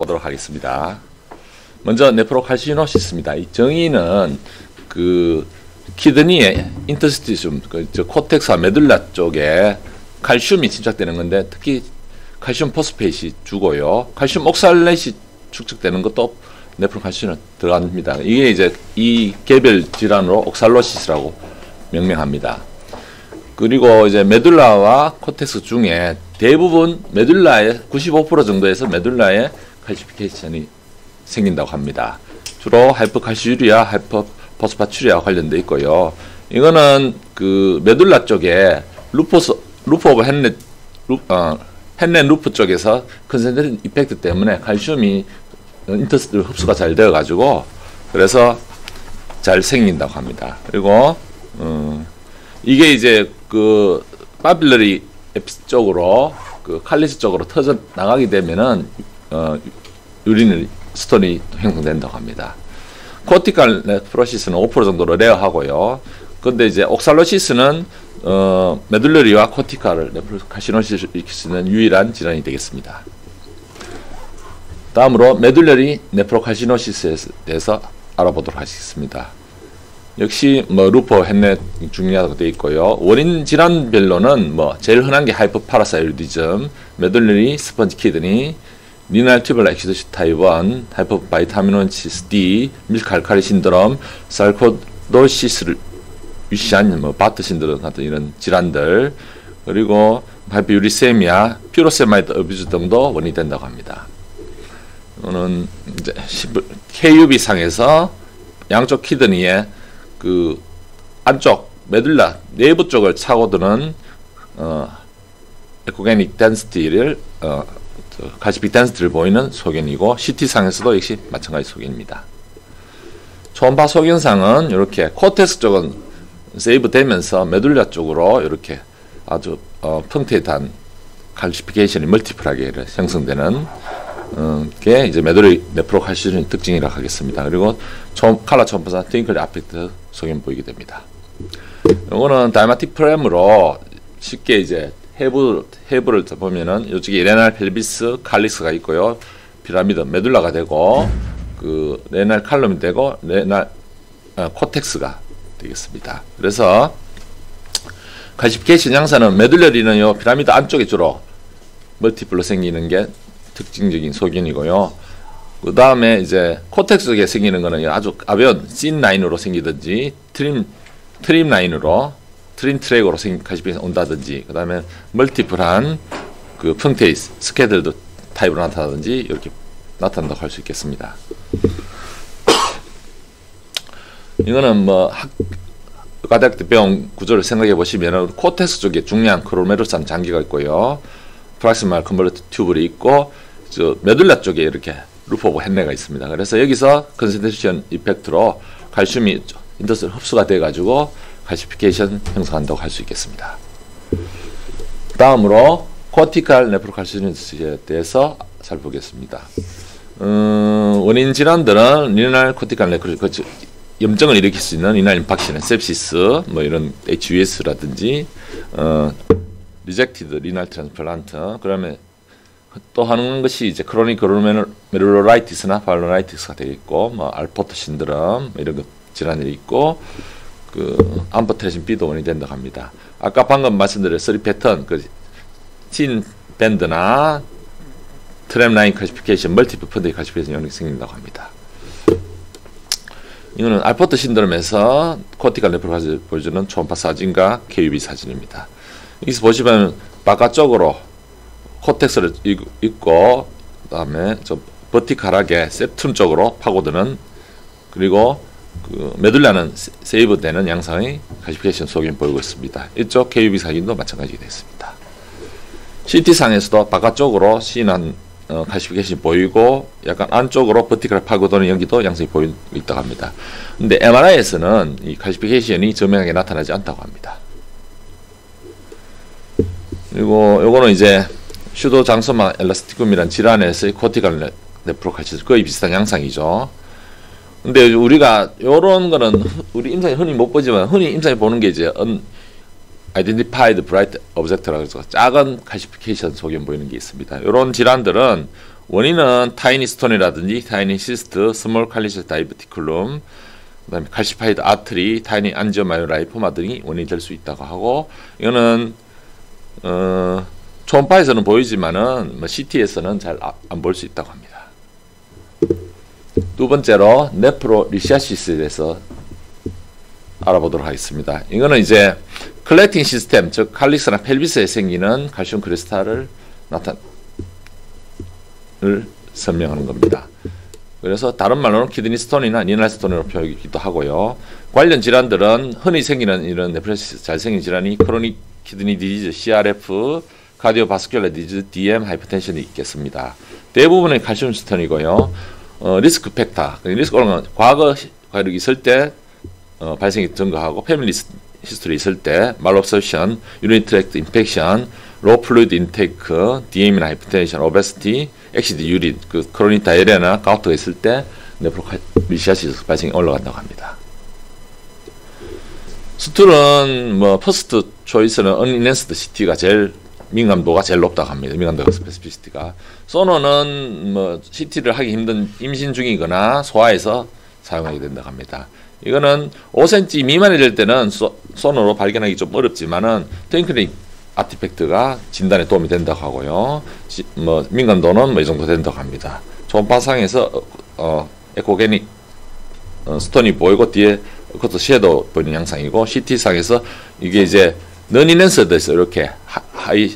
보도록 하겠습니다. 먼저 네프로칼시노시스입니다. 이 정의는 그 키드니의 인터스티슘, 코텍스와 메둘라 쪽에 칼슘이 침착되는 건데, 특히 칼슘 포스페이트이 주고요. 칼슘 옥살렛이 축적되는 것도 네프로칼시노 들어갑니다. 이게 이제 이 개별 질환으로 옥살로시스라고 명명합니다. 그리고 이제 메둘라와 코텍스 중에 대부분 메둘라의 95% 정도에서 메둘라의 칼시피케이션이 생긴다고 합니다. 주로 하이퍼칼시유리아, 하이퍼포스파츄리아와 관련돼 있고요. 이거는 그 메둘라 쪽에 루프 오브 헨렌 루프 쪽에서 컨센트레이션 이펙트 때문에 칼슘이 인터스티를 흡수가 잘 되어 가지고 그래서 잘 생긴다고 합니다. 그리고 이게 이제 그 파빌러리 에피스 쪽으로 그 칼리스 쪽으로 터져 나가게 되면은 유리너리 스톤이 형성된다고 합니다. 코티칼 네프로시스는 5% 정도로 레어하고요. 근데 이제 옥살로시스는 메둘러리와 코티칼을 네프로칼시노시스를 일으킬 수 있는 유일한 질환이 되겠습니다. 다음으로 메둘러리 네프로칼시노시스에 대해서 알아보도록 하겠습니다. 역시 루퍼 헨넷 중요하다고 되어 있고요. 원인 질환별로는 제일 흔한 게 하이퍼파라사이로디즘, 메둘러리 스펀지 키드니, 리날 튜블러 엑시도시 타입 1, 하이퍼바이타미노시스 D, 밀크 알칼리 신드롬, 살코도시스를 위시한 바트 신드롬 같은 이런 질환들, 그리고 하이퍼유리세미아, 퓨로세마이드 어뷰즈 등도 원인이 된다고 합니다. 이거는 이제 KUB 상에서 양쪽 키드니에 그 안쪽 메둘라 내부 쪽을 차고드는 에코게닉 덴시티를 가시픽 덴시티를 보이는 소견이고, CT 상에서도 역시 마찬가지 소견입니다. 초음파 소견상은 이렇게 코텍스 쪽은 세이브 되면서 메둘라 쪽으로 이렇게 아주 펑트에단 칼시피케이션이 멀티플하게 형성되는 게 이제 메둘리 네프로칼시노의 특징이라고 하겠습니다. 그리고 칼라 초음파상 트윙클 아펙트 소견 보이게 됩니다. 이거는 다이마틱 프레임으로 쉽게 이제 해부를 보면은 이쪽에 레날 펠비스 칼리스가 있고요. 피라미드 메둘라가 되고 그 레날 칼럼이 되고 레날 코텍스가 되겠습니다. 그래서 칼시피케이션 양사는 메둘러리는 요 피라미드 안쪽에 주로 멀티플로 생기는 게 특징적인 소견이고요. 그 다음에 이제 코텍스 쪽에 생기는 거는 아주 가벼운 씬 라인으로 생기든지 트림 라인으로 트림 트랙으로 칼시피케이션 온다든지, 그 다음에 멀티플한 그 펑테이스 스케들도 타입으로 나타나든지 이렇게 나타난다고 할 수 있겠습니다. 이거는 의과대학 때 배운 구조를 생각해 보시면 코텍스 쪽에 중요한 크로메루산 장기가 있고요. 프락시말 컨버터 튜브이 있고, 메둘라 쪽에 이렇게 루프 오브 헨레가 있습니다. 그래서 여기서 컨센트레이션 이펙트로 칼슘이 인터스 흡수가 돼 가지고 칼시피케이션 형성한다고 할 수 있겠습니다. 다음으로 코티칼 네프로칼시노시스에 대해서 살펴보겠습니다. 원인 질환들은 리날 코티칼 네프로칼시 염증을 일으킬 수 있는 리날 임팍션, sepsis, 이런 HUS라든지 리젝티드 리날 트랜스플란트, 그다음에 또 하는 것이 이제 크로닉 glomerulolitis나 발로라이티스가 되겠고, 알포트 신드롬 이런 것 질환이 있고, 그 암포트레신 B도 원인이 된다고 합니다. 아까 방금 말씀드린 3 패턴, 틴 밴드나 트램 라인 칼시피케이션, 멀티플 펀드 칼시피케이션 영역이 생긴다고 합니다. 이거는 알포트 신드롬에서 코티칼 네프로칼시를 보여주는 초음파 사진과 KUB 사진입니다. 여기서 보시면 바깥쪽으로 코텍스를 있고, 그 다음에 버티칼하게 septum 쪽으로 파고드는, 그리고 그 메둘라는 세이브 되는 양상의 칼시피케이션 소견 보이고 있습니다. 이쪽 KUB 사진도 마찬가지가 되겠습니다. CT상에서도 바깥쪽으로 진한 칼시피케이션이 보이고, 약간 안쪽으로 버티칼 파고드는 여기도 양상이 보이고 있다고 합니다. 근데 MRI에서는 이 칼시피케이션이 저명하게 나타나지 않다고 합니다. 그리고 요거는 이제 슈도 장소마 엘라스티쿰이라는 질환에서의 코티칼 네프로칼시스 거의 비슷한 양상이죠. 근데 우리가 요런 거는 우리 임상에 흔히 못 보지만, 흔히 임상에 보는 게 이제 Identified Bright Object라고 해서 작은 칼시피케이션 소견 보이는 게 있습니다. 요런 질환들은 원인은 타이니 스톤이라든지 타이니 시스트, 스몰 칼리시 다이버티클룸, 그다음에 칼시파이드 아트리, 타이니 안지오마요라이포마 등이 원인이 될 수 있다고 하고, 이거는 초음파에서는 보이지만은 CT에서는 잘 안 볼 수 있다고 합니다. 두 번째로 네프로리시아시스에 대해서 알아보도록 하겠습니다. 이거는 이제 클렉팅 시스템, 즉 칼릭스나 펠비스에 생기는 칼슘 크리스탈을 설명하는 겁니다. 그래서 다른 말로는 키드니 스톤이나 리날 스톤으로 표기도 하고요. 관련 질환들은 흔히 생기는 이런 네프로시스 잘 생긴 질환이 크로닉 키드니 디지즈, CRF, 카디오바스큘러 디지즈, DM, 하이퍼텐션이 있겠습니다. 대부분의 칼슘 스톤이고요. 리스크 팩터, 리스크는 과거 과력이 있을 때 발생이 증가하고, 패밀리 히스토리 있을 때, 말옵서션, 유리니 트랙트 인펙션, 로우 플루이드 인테이크, DM이나 하이퍼텐션, 오베시티, 엑시드 유린, 그 크로닉 다이어리아나 가우트가 있을 때 네프로리시아시스 발생이 올라간다고 합니다. 수툴은 퍼스트 초이스는 언인핸스드 CT가 제일 민감도가 제일 높다고 합니다. 민감도가 스페시피시티가. 소노는 CT를 하기 힘든 임신 중이거나 소아에서 사용하게 된다고 합니다. 이거는 5cm 미만이 될 때는 소노로 발견하기 좀 어렵지만은 트윙클링 아티팩트가 진단에 도움이 된다고 하고요. 민감도는 이 정도 된다고 합니다. 초음파상에서 에코게닉 스톤이 보이고 뒤에 그것도 섀도우 보이는 양상이고, CT상에서 이게 이제 너인핸스드에서 이렇게 하이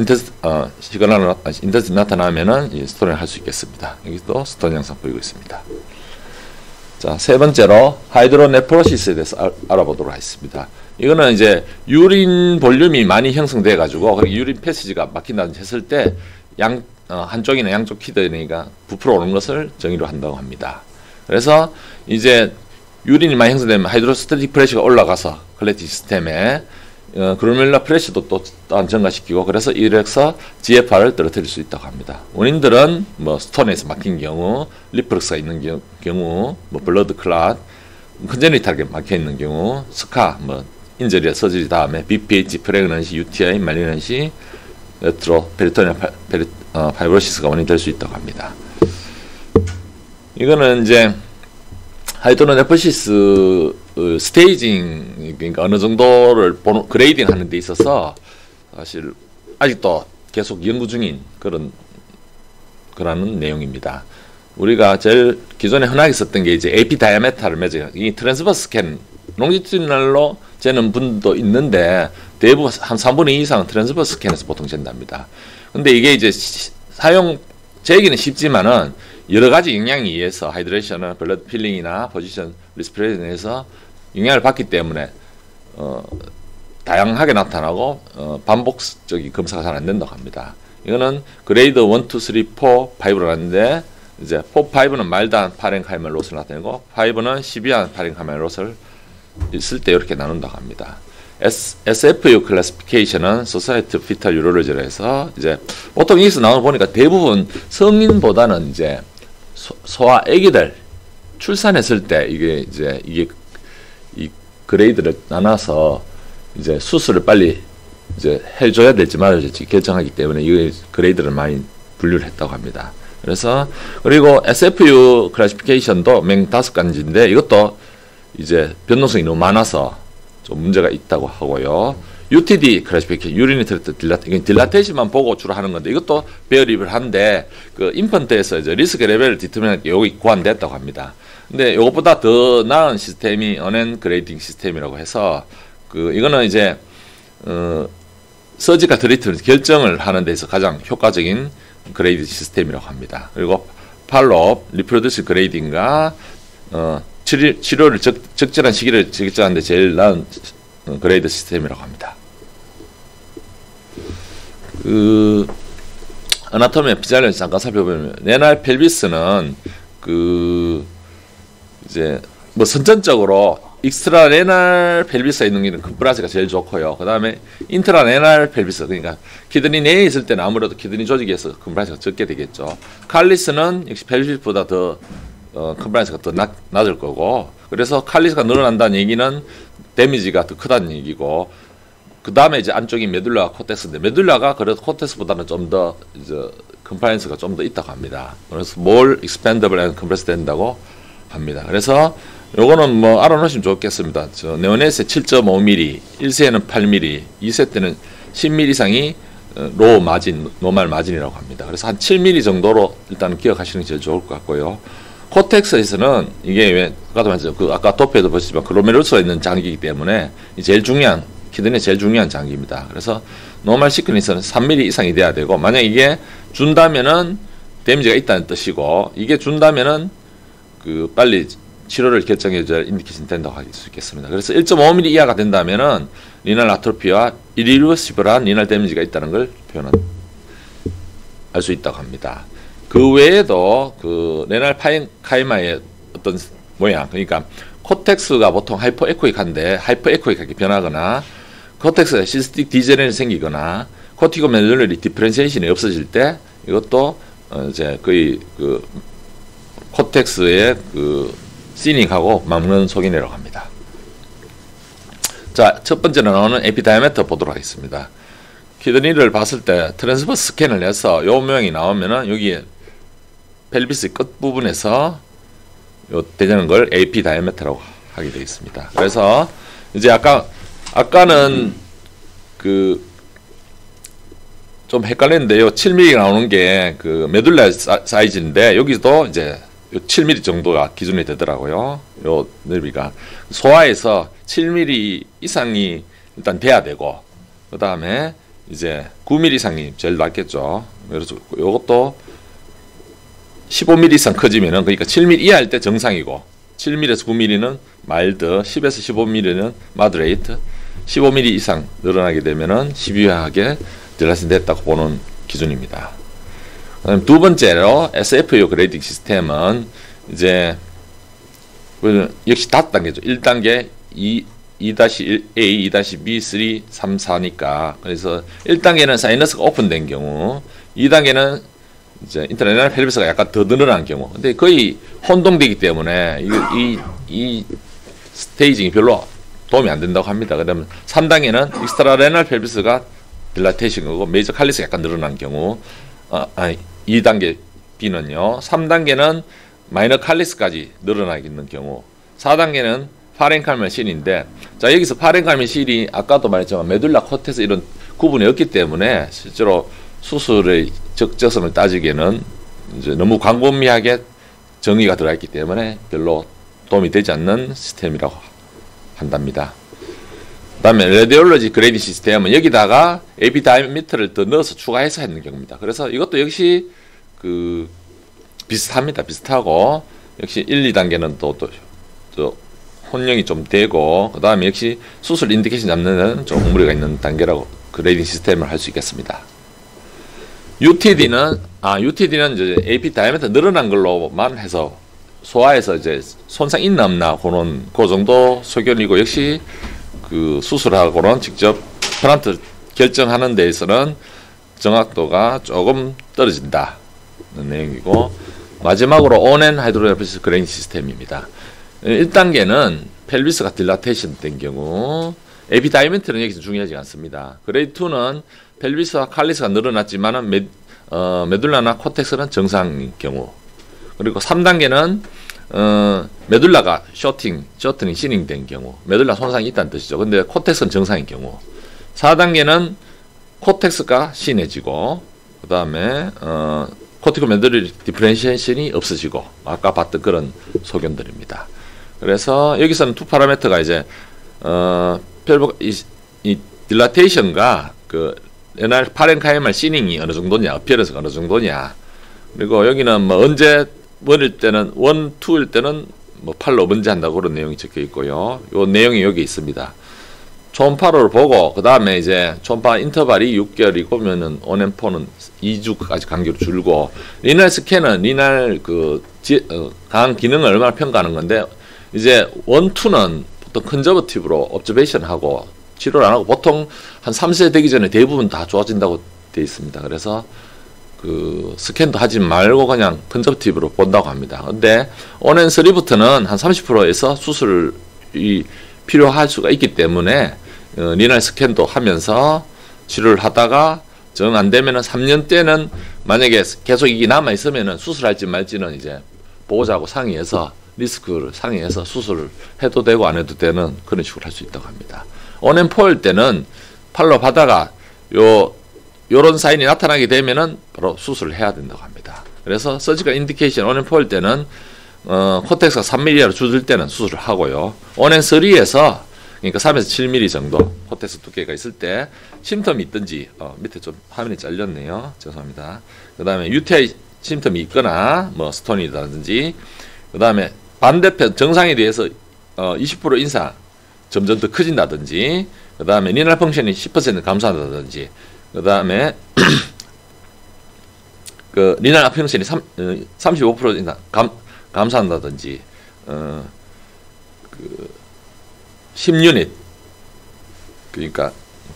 인터스 나타나면은 스톤을 할 수 있겠습니다. 여기도 스톤 양상 보이고 있습니다. 자, 세 번째로 하이드로네프로시스에 대해서 알아보도록 하겠습니다. 이거는 이제 유린 볼륨이 많이 형성돼 가지고 유린 패시지가 막힌다든지 했을 때 한쪽이나 양쪽 키드니가 부풀어 오는 것을 정의로 한다고 합니다. 그래서 이제 유린이 많이 형성되면 하이드로스태틱 프레셔가 올라가서 클렉팅 시스템에 그루밀라 프레셔도 또 또한 증가시키고, 그래서 이래서 GFR을 떨어뜨릴 수 있다고 합니다. 원인들은 스톤에서 막힌 경우, 리플럭스가 있는 경우, 블러드 클랏, 컨제니탈하게 막혀 있는 경우, 스카, 인저리, 서저리 다음에 BPH, 프레그넌시, UTI, 말리넌시, 레트로 페리토니아 파이브로시스가 원인이 될 수 있다고 합니다. 이거는 이제 하이드로네프로시스 스테이징, 그러니까 어느 정도를 그레이딩 하는 데 있어서 사실 아직도 계속 연구 중인 그런 내용입니다. 우리가 제일 기존에 흔하게 썼던 게 이제 AP 다이아메타를 매직하는, 이 트랜스버스 스캔, 롱지튜디널로 재는 분도 있는데 대부분 한 3분의 2 이상은 트랜스버스 스캔에서 보통 잰답니다. 근데 이게 이제 재기는 쉽지만은 여러 가지 영향에 의해서 하이드레이션은 블러드 필링이나 포지션 리스피레이션에서 영향을 받기 때문에 다양하게 나타나고 반복적인 검사가 잘 안 된다고 합니다. 이거는 그레이드 1, 2, 3, 4, 5로 하는데, 이제 4, 5는 말단 파렌카이멀 롯을 나타내고 5는 시비안 파렌카이멀 롯을 있을 때 이렇게 나눈다고 합니다. SFU 클래시피케이션은 Society of Fetal Urology로 해서 이제 보통 여기서 나눠 보니까 대부분 성인보다는 이제 소아 아기들 출산했을 때 이게 이 그레이드를 나눠서 이제 수술을 빨리 이제 해줘야 될지 말아야 될지 결정하기 때문에 이 그레이드를 많이 분류를 했다고 합니다. 그래서 그리고 SFU 클래시피케이션도 맹 5가지인데 이것도 이제 변동성이 너무 많아서 좀 문제가 있다고 하고요. UTD 클래시피케이션, 유리니 트랙트 딜라테이션만 보고 주로 하는 건데 이것도 베어리블한데 그 인펀트에서 이제 리스크 레벨을 디터민할 게 여기 고안됐다고 합니다. 근데 이것보다 더 나은 시스템이 언앤 그레이딩 시스템이라고 해서 이거는 이제 서지컬 트리트먼트 결정을 하는 데서 가장 효과적인 그레이드 시스템이라고 합니다. 그리고 팔로업, 리프로듀스 그레이딩과 치료를 적절한 시기를 결정하는 데 제일 나은 그레이드 시스템이라고 합니다. 아나토미 피자를 잠깐 살펴보면 레날 펠비스는 이제 선천적으로 익스트라 레날 펠비스가 있는 게는 컴프라스가 제일 좋고요. 그 다음에 인트라 레날 펠비스, 그러니까 키드니 내에 있을 때는 아무래도 키드니 조직에서 컴프라스가 적게 되겠죠. 칼리스는 역시 펠비스보다 더 컴프라이스가 더 낮을 거고, 그래서 칼리스가 늘어난다는 얘기는 데미지가 더 크다는 얘기고, 그 다음에 이제 안쪽이 메둘라 코텍스인데 메둘라가 그래도 코텍스보다는 좀 더 이제 컴플라이언스가 좀 더 있다고 합니다. 그래서 more expandable and compressed 된다고 합니다. 그래서 요거는 뭐 알아놓으시면 좋겠습니다. 저 네오넷의 7.5mm, 1세에는 8mm, 2세 때는 10mm 이상이 로우 마진, 노말 마진이라고 합니다. 그래서 한 7mm 정도로 일단 기억하시는 게 제일 좋을 것 같고요. 코텍스에서는 이게 왜 아까도 말했죠. 그 아까 도표에도 보시지만 글로메룰스가 있는 장기이기 때문에 제일 중요한 키드니 제일 중요한 장기입니다. 그래서 노멀 시크니스는 3mm 이상이 돼야 되고, 만약 이게 준다면은 데미지가 있다는 뜻이고, 이게 준다면은 그 빨리 치료를 결정해줘야 인디케이션 된다고 할 수 있겠습니다. 그래서 1.5mm 이하가 된다면은 리날 아트로피와 이리버시블한 리날 데미지가 있다는 걸 표현한 알 수 있다고 합니다. 그 외에도 그 레날 파렌카이마의 어떤 모양, 그러니까 코텍스가 보통 하이퍼에코익한데 하이퍼에코익하게 변하거나 코텍스에 시스틱 디제네레이션이 생기거나 코티코메듈러리 디퍼렌시에이션이 없어질 때 이것도 이제 거의 그 코텍스의 그 시닝하고 맞는 소견이라고 합니다. 자, 첫 번째로 나오는 에피다이아메터 보도록 하겠습니다. 키드니를 봤을 때 트랜스버스 스캔을 해서 요 모양이 나오면은 여기에 펠비스 끝 부분에서 요 되는 걸 에피다이아메터라고 하게 되어 있습니다. 그래서 이제 아까는 그 좀 헷갈렸는데요. 7mm가 나오는 게 그 메둘라 사이즈인데 여기도 이제 7mm 정도가 기준이 되더라고요. 요 넓이가 소아에서 7mm 이상이 일단 돼야 되고, 그 다음에 이제 9mm 이상이 제일 낫겠죠. 그래서 요것도 15mm 이상 커지면은, 그러니까 7mm 이하일 때 정상이고 7mm에서 9mm는 마일드, 10에서 15mm는 마드레이트, 15mm 이상 늘어나게 되면은 시비하게 딜라신 됐다고 보는 기준입니다. 그다음 두 번째로 SFU 그레이딩 시스템은 이제 역시 5단계죠. 1단계 2-A, 2-B, 3, 3, 4니까. 그래서 1단계는 사이너스가 오픈된 경우, 2단계는 이제 인터레날 펠비스가 약간 더 늘어난 경우. 근데 거의 혼동되기 때문에 이 스테이징이 별로 도움이 안 된다고 합니다. 그다음에 3단계는 익스트라레날 펠비스가 딜라테이션 거고 메이저 칼리스가 약간 늘어난 경우, 2단계 B는요. 3단계는 마이너 칼리스까지 늘어나게 있는 경우, 4단계는 파렌칼멜 실인데, 자 여기서 파렌칼멜 실이 아까도 말했지만 메둘라 코텍스 이런 구분이 없기 때문에 실제로 수술의 적절성을 따지기에는 이제 너무 광범위하게 정의가 들어가 있기 때문에 별로 도움이 되지 않는 시스템이라고 한답니다. 그 다음에 레디올로지 그레이딩 시스템은 여기다가 에피다이아미터를 더 넣어서 추가해서 했는 경우입니다. 그래서 이것도 역시 그 비슷합니다. 비슷하고 역시 1, 2단계는 또 혼용이 좀 되고, 그 다음에 역시 수술 인디케이션 잡는 데는 좀 무리가 있는 단계라고 그레이딩 시스템을 할 수 있겠습니다. UTD는 이제 AP 다이아미터 늘어난 걸로만 해서 소아에서 이제 손상 있나 없나 그런 그 정도 소견이고, 역시 그 수술하고는 직접 플란트 결정하는 데에서는 정확도가 조금 떨어진다는 내용이고, 마지막으로 온앤 하이드로디나믹스 그레이딩 시스템입니다. 1단계는 펠비스가 딜라테이션 된 경우, 에피다이아미터는 여기서 중요하지 않습니다. 그레이드 2는 펠비스와 칼리스가 늘어났지만은 메둘라나 코텍스는 정상인 경우, 그리고 3단계는 메둘라가 쇼트닝, 시닝된 경우, 메둘라 손상이 있다는 뜻이죠. 근데 코텍스는 정상인 경우, 4단계는 코텍스가 신해지고, 그 다음에 코티코메듈러리 디퍼렌시에이션이 없어지고, 아까 봤던 그런 소견들입니다. 그래서 여기서는 두 파라미터가 이제 이 딜라테이션과 그 레날 파렌카이말 시닝이 어느 정도냐, 어피어런스가 어느 정도냐, 그리고 여기는 뭐 언제 원일 때는 1, 2일 때는 뭐 팔로 먼저 한다고 그런 내용이 적혀 있고요. 요 내용이 여기 있습니다. 초음파를 보고, 그 다음에 이제 초음파 인터벌이 6개월이고면은 온앤포는 2주까지 간격으로 줄고, 리날 스캔은 리날 강 기능을 얼마나 평가하는 건데, 이제 1, 2는 보통 컨저버티브로 옵저베이션하고 치료를 안 하고 보통 한 3세 되기 전에 대부분 다 좋아진다고 되어 있습니다. 그래서 그 스캔도 하지 말고 그냥 컨저버티브로 본다고 합니다. 근데 온앤 3부터는 한 30%에서 수술이 필요할 수가 있기 때문에 리날 스캔도 하면서 치료를 하다가 정 안 되면은 3년 때는 만약에 계속 이게 남아 있으면은 수술할지 말지는 이제 보호자하고 상의해서 리스크를 상의해서 수술을 해도 되고 안 해도 되는 그런 식으로 할 수 있다고 합니다. 온앤포일 때는 팔로 바다가 요런 사인이 나타나게 되면은 바로 수술을 해야 된다고 합니다. 그래서 서지컬 인디케이션 온앤포일 때는 코텍스가 3mm로 줄어들 때는 수술을 하고요. 온앤3에서 그러니까 3에서 7mm 정도 코텍스 두께가 있을 때 심텀이 있든지 밑에 좀 화면이 잘렸네요. 죄송합니다. 그 다음에 UTI 심텀이 있거나 뭐 스톤이라든지 그 다음에 반대편 정상에 대해서 20% 인상 점점 더 커진다든지 그 다음에 리날 펑션이 10% 감소한다든지 그 다음에 그 리날 펑션이 35% 인상 감소한다든지 그 10유닛 그러니까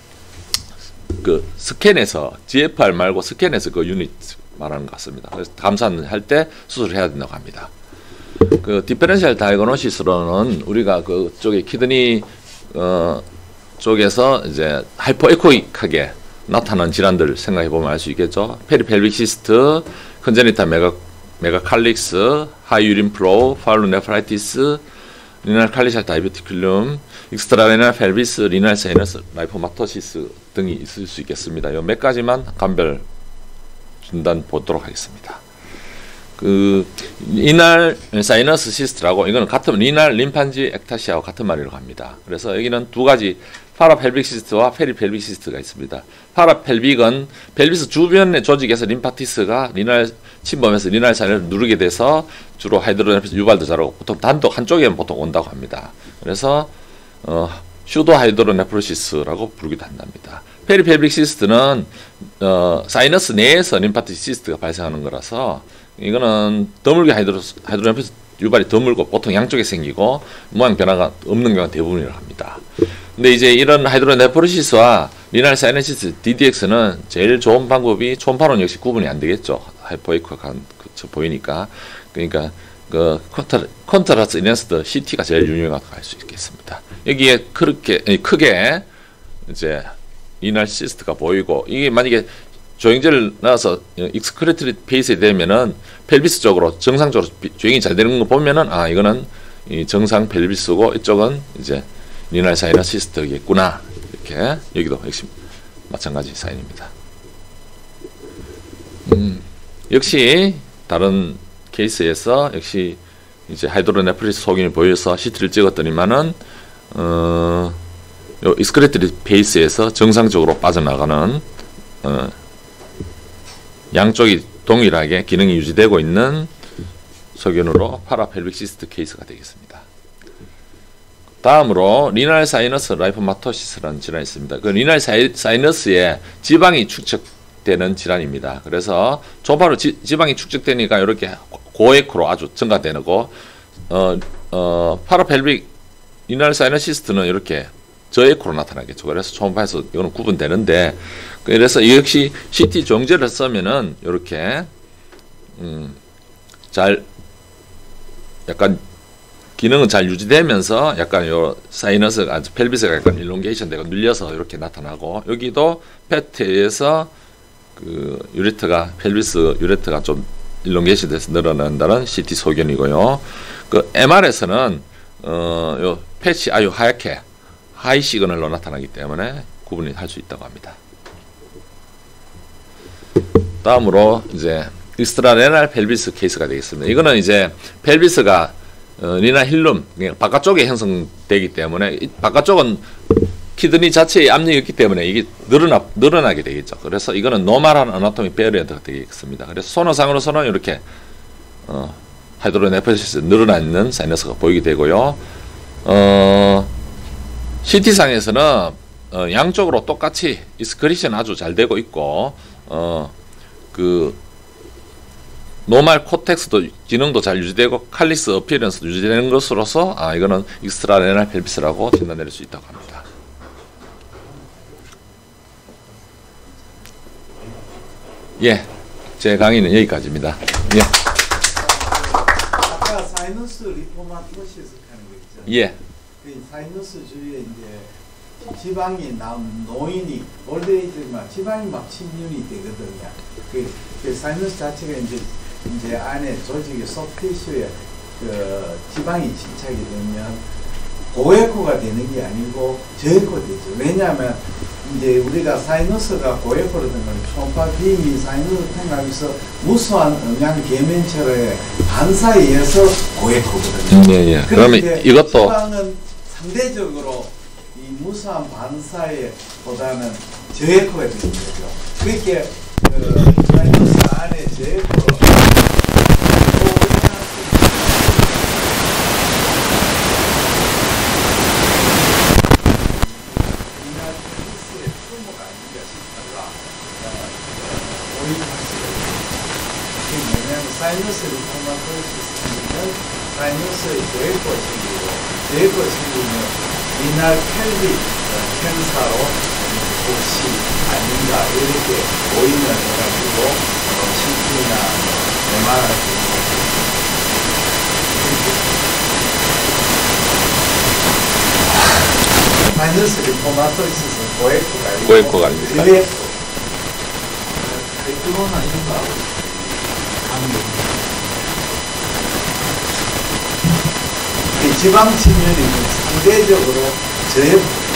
그 스캔에서 GFR 말고 스캔에서 그 유닛 말하는 것 같습니다. 그래서 감소할 때 수술을 해야 된다고 합니다. 그 디퍼런셜 다이그노시스로는 우리가 그쪽에 키드니 쪽에서 이제 하이퍼에코익하게 나타나는 질환들 생각해 보면 알 수 있겠죠. 페리펠빅 시스트, 컨제니탈 메가칼릭스, 하이유린 플로우, 파울로네프라이티스, 리날 칼리샬 다이비티큘룸, 익스트라레날 펠비스, 리날 사이너스, 라이포마토시스 등이 있을 수 있겠습니다. 요 몇 가지만 감별 진단 보도록 하겠습니다. 그 리날 사이너스 시스트라고 이거는 같은 리날 림판지 액타시아와 같은 말이라고 합니다. 그래서 여기는 두 가지 파라펠빅 시스트와 페리펠빅 시스트가 있습니다. 파라펠빅은 펠비스 주변의 조직에서 림파티스가 리날 침범해서 리날 사이너를 누르게 돼서 주로 하이드로네프로시스 유발도 잘하고 보통 단독 한쪽에만 보통 온다고 합니다. 그래서 슈도 하이드로네프로시스라고 부르기도 한답니다. 페리펠빅 시스트는 사이너스 내에서 림파티스 시스트가 발생하는 거라서 이거는 드물게 하이드로네프로시스 유발이 드물고 보통 양쪽에 생기고 모양 변화가 없는 경우가 대부분이라고 합니다. 근데 이제 이런 하이드로네프로시스와 리날 사이너시스 DDX는 제일 좋은 방법이 초음파로는 역시 구분이 안 되겠죠. 하이퍼에코한 그쵸 보이니까. 그러니까 그 컨트라스트 인핸스드 CT가 제일 유용하다고 할 수 있겠습니다. 여기에 그렇게 크게 이제 리날 시스트가 보이고 이게 만약에 조행제를 넣어서 익스크레트리 페이스에 되면은 펠비스 쪽으로 정상적으로 조행이 잘 되는 거 보면은 아 이거는 이 정상 펠비스고 이쪽은 이제 리날 사이너 시스트겠구나 이렇게 여기도 역시 마찬가지 사인입니다. 역시 다른 케이스에서 역시 이제 하이드로네프로시스 소견이 보여서 CT를 찍었더니만은 요 익스크레트리 페이스에서 정상적으로 빠져나가는 양쪽이 동일하게 기능이 유지되고 있는 소견으로 파라펠빅 시스트 케이스가 되겠습니다. 다음으로 리날 사이너스 라이포마토시스라는 질환이 있습니다. 그 리날 사이너스에 지방이 축적되는 질환입니다. 그래서 초바로 지방이 축적되니까 이렇게 고에코로 아주 증가되고 파라펠빅 리날 사이너시스트는 이렇게 저에코로 나타나겠죠. 그래서 초음파에서 이거는 구분되는데 그래서 역시 CT 종제를 쓰면은 이렇게 잘 약간 기능은 잘 유지되면서 약간 요 사이너스가 아주 펠비스가 약간 일롱게이션 되고 눌려서 이렇게 나타나고 여기도 패트에서 그 유레트가 펠비스 유레트가 좀 일롱게이션 돼서 늘어난다는 CT 소견이고요. 그 MR에서는 요 패치 아주 하얗게 하이 시그널로 나타나기 때문에 구분이 할 수 있다고 합니다. 다음으로 이제 익스트라레날 펠비스 케이스가 되겠습니다. 이거는 이제 펠비스가 리나 힐룸 바깥쪽에 형성되기 때문에 바깥쪽은 키드니 자체의 압력이 있기 때문에 이게 늘어나게 되겠죠. 그래서 이거는 노멀한 아나토미 베리어가 되겠습니다. 그래서 손호상으로서는 이렇게 하이드로네프로시스 늘어나 있는 사이너스가 보이게 되고요. CT상에서는 양쪽으로 똑같이 익스크리션 아주 잘 되고 있고 그 노멀 코텍스도 기능도 잘 유지되고 칼리스 어피어런스도 유지되는 것으로서 아 이거는 익스트라레날 펠비스라고 진단 내릴 수 있다고 합니다. 예, 제 강의는 여기까지입니다. 예. 아까 사이너스 리포마토시스 하는 거 있잖아요. 예. 그 사이너스 주위에 이제 지방이 나온 노인이 올드에이지만 지방이 막 침륜이 되거든요. 그 사이너스 자체가 이제 안에 조직의 소프티슈에 그 지방이 침착이 되면 고에코가 되는 게 아니고 저에코 되죠. 왜냐하면 이제 우리가 사이너스가 고에코로 된 건 초음파 빔이 사이너스 통하면서 무수한 음양 계면체의 반사에 의해서 고에코거든요. 예. 그러면 이것도 지방은 상대적으로 이 무수한 반사에 보다는 저에코가 되는 거죠. 그렇게 사이너스 안에 저에코로 사이너스 리포마토시스는 사이너스의 저해코 생기고 저해코 생기면 리날 켈리 캔사로 혹시 아닌가 이렇게 오인을 해가지고 CT나 MRI 사이너스 리포마토시스는 고에코가 아닙니까? 그거나 이거 지방 침륜이 상대적으로 저해